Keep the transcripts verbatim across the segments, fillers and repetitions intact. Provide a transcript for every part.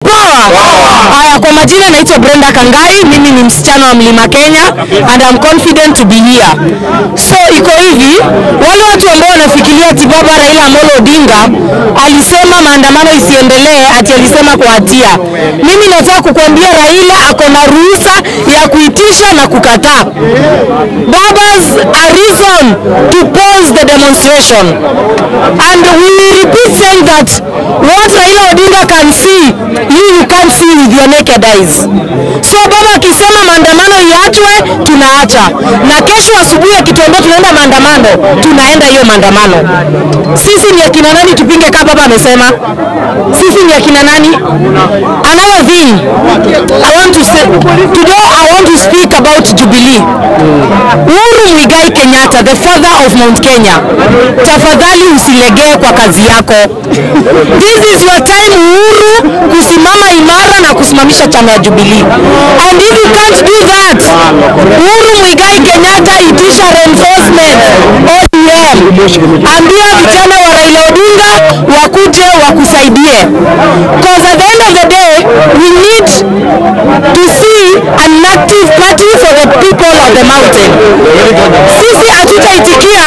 power. Haya, kwa majina naitwa Brenda Kangai, mimi ni msichana wa Mlima Kenya and I'm confident to be here. So iko hivi, wale watu ambao wanafikiria ati baba Raila Amolo Odinga alisema maandamano isiendelee ati alisema kwa hatia. Mimi nataka kukuambia Raila ako na ruhusa ya kuitisha na kukataa. Baba's a reason to pause the demonstration. And we repeat saying that what Raila Odinga can see, you, you can't see with your naked eyes. So baba akisema maandamano iachwe, tunaacha. Na kesho asubuhi akituambia tunaenda maandamano, tunaenda hiyo maandamano. Sisi ni akina nani tupinge kama baba amesema? Sisi ni akina nani? Another thing I want to say, today I want to speak about Jubilee. Uhuru Muigai Kenyatta, the father of Mount Kenya, tafadhali usilegee kwa kazi yako. This is your time Uhuru kusimama imara na kusimamisha chama ya Jubilee. And if you can't do that, Uhuru Muigai Kenyatta itisha reinforcement O D M. Ambia vijana wa Raila Odinga wakuje wakusaidie. Because at the end of the day, we need to see an active party for the people of the mountain. Sisi hatutaitikia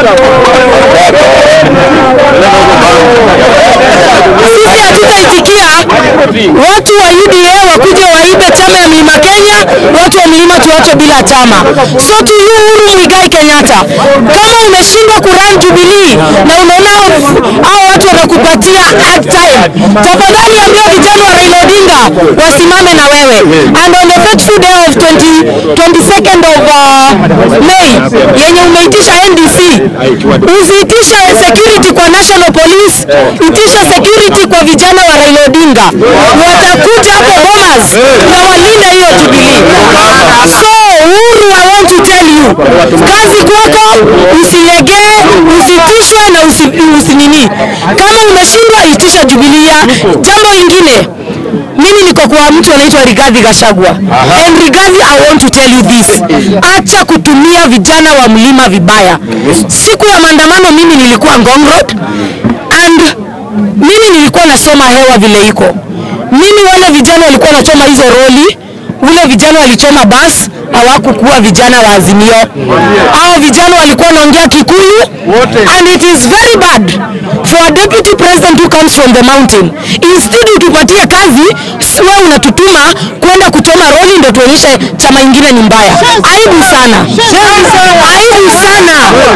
Sisi hatutaitikia watu wa U D A wakuje waibe chama ya Mlima Kenya, watu wa Mlima tuache bila chama. So to you Uhuru Muigai Kenyatta, kama umeshindwa kurun Jubilee na unaona hao watu wanakupatia hard time, tafadhali ambia vijana wa Raila Odinga wasimame na wewe. And on the fateful day of twenty-second of uh, May yenye umeitisha N D C, usiitisha security kwa National Police, itisha security kwa vijana wa Raila Odinga. Watakuja hapo Bomas na walinde hiyo Jubilee. So Uhuru, I want to tell you, kazi kwako, usilegee, usitishwe na usi, usinini. Kama umeshindwa itisha Jubilee. Jambo lingine, mimi niko kwa mtu anaitwa Rigathi Gachagua. And Rigathi, I want to tell you this. Acha kutumia vijana wa Mlima vibaya. Siku ya maandamano mimi nilikuwa Ngong Road and mimi nilikuwa nasoma hewa vile iko. Mimi wale vijana walikuwa wanachoma hizo roli, wale vijana walichoma bus, hawakukuwa vijana wa Azimio. Hao vijana walikuwa wanaongea Kikuyu, and it is very bad for a deputy president who comes from the mountain. Instead utupatie kazi, wewe unatutuma kwenda kuchoma roli ndio tuonyeshe chama ingine ni mbaya. Aibu sana. Aibu sana.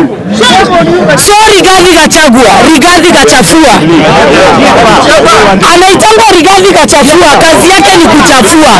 So Rigathi Gachagua, Rigathi Gachafua. Anaitangwa Rigathi Gachafua, kazi yake ni kuchafua.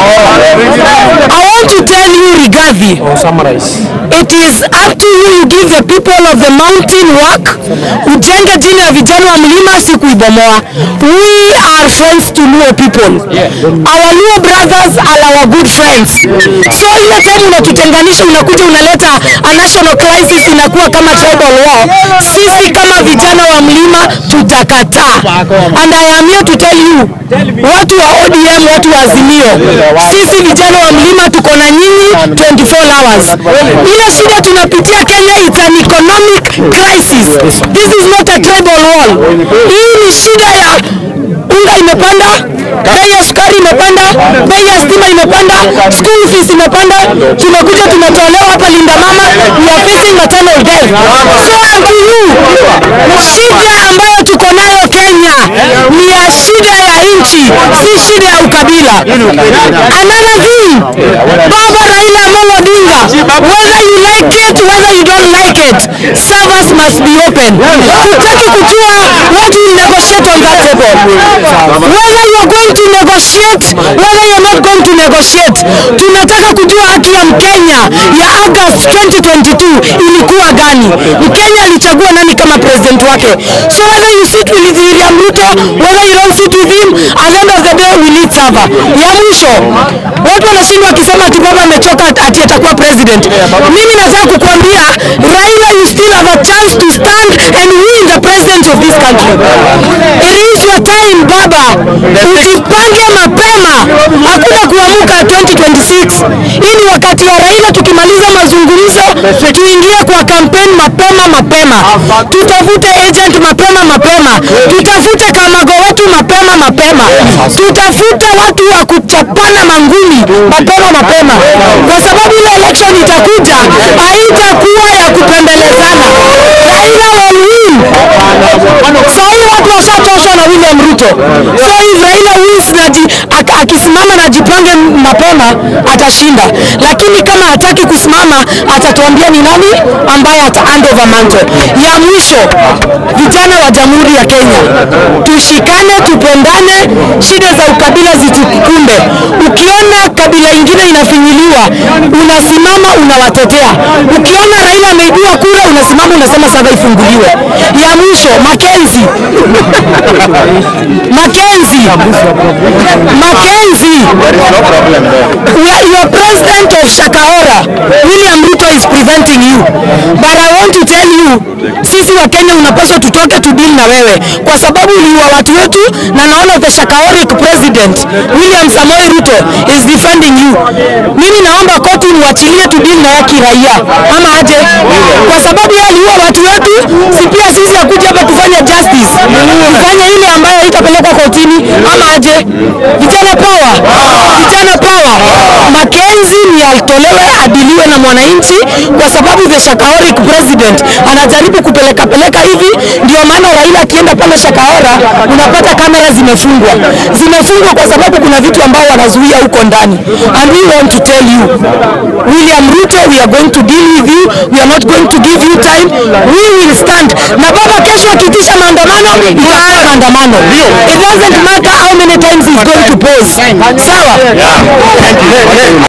I want to tell you Rigathi, it is up to you, you give the people of the mountain work. Ujenge jina ya vijana wa Mlima, si kuibomoa. We are friends to Luo people. Our Luo brothers are our good friends. So ile time unatutenganisha, unakuja unaleta a national crisis, inakuwa kama tribal war. Sisi kama vijana wa Mlima tutakataa. And I am here to tell you, watu wa O D M, watu wa Azimio, sisi vijana wa Mlima tuko na nyinyi twenty-four hours. Ile shida tunapitia Kenya, it's an economic crisis. This is not a tribal war. Hii ni shida ya unga imepanda, bei ya sukari imepanda, bei ya stima imepanda, school fees imepanda. Tunakuja tunatolewa hapa Linda Mama, we are facing maternal death. So unto you, shida ambayo tuko nayo Kenya ni ya shida ya nchi, si shida ya ukabila. Another thing, Baba Raila Amolo Odinga, whether you like it, whether you don't like it, servers must be open. Tutaki kujua what we negotiate on that table. Whether you are going to negotiate, whether you are not going to negotiate, tunataka kujua haki ya Mkenya ya August twenty twenty-two ilikuwa gani? Mkenya alichagua nani kama president wake? So whether you sit with William Ruto, whether you don't sit with him, at the end of the day we need server. Ya mwisho, watu wanashindwa wakisema ati baba amechoka ati atakuwa president. Mimi nataka kukuambia Raila, you still have a chance to stand and win the president of this country. It is your time baba. Ujipange mapema. Hakuna kuamuka twenty twenty-six. Hii ni wakati ya Raila, tukimaliza mazungumzo tuingie kwa campaign mapema mapema. Tutafute agent mapema mapema. Tutafute kamago wetu mapema mapema. Tutafute watu wa kuchapana mangumi mapema mapema. Kwa sababu ile election itakuja haitakuwa ya kupendelezana. Raila will win. Sasa watu washatosha na William Ruto. So if Raila wins na akisimama na jipange mapema atashinda. Lakini kama hataki kusimama atatuambia ni nani ambaye ata hand over mantle. Ya mwisho, vijana wa Jamhuri ya Kenya, tushikane, tupendane, shida za ukabila zitukumbe. Ukiona kabila ingine inafinyiliwa, unasimama unawatetea. Ukiona Raila ameibiwa kura, unasimama unasema sasa ifunguliwe. Ya mwisho, Mackenzie. Mackenzie. Mackenzie. Your president of Shakahola, William Ruto, is preventing you. But I want to tell you, sisi wa Kenya unapaswa tutoke to deal na wewe. Kwa sababu uliua watu wetu na naona the Shakahola president, William Samoei Ruto, is defending you. Mimi naomba koti muachilie to deal na yaki raia. Ama aje? Kwa sababu yeye aliua watu wetu, si pia sisi akuja hapa tufanye justice. Tufanye ile ambayo itapelekwa kotini. Ama aje? Vijana power. Vijana power. Mackenzie ni alitolewe adiliwe na mwananchi, kwa sababu the Shakahola president anajaribu kupeleka peleka hivi. Ndio maana Raila akienda pale Shakahola unapata kamera zimefungwa. Zimefungwa kwa sababu kuna vitu ambao wanazuia huko ndani. And we want to tell you, William Ruto, we are going to deal with you. We are not going to give you time. We will stand. Na baba kesho akitisha maandamano, itakuwa maandamano. It doesn't matter how many times he's going to pause. Sawa?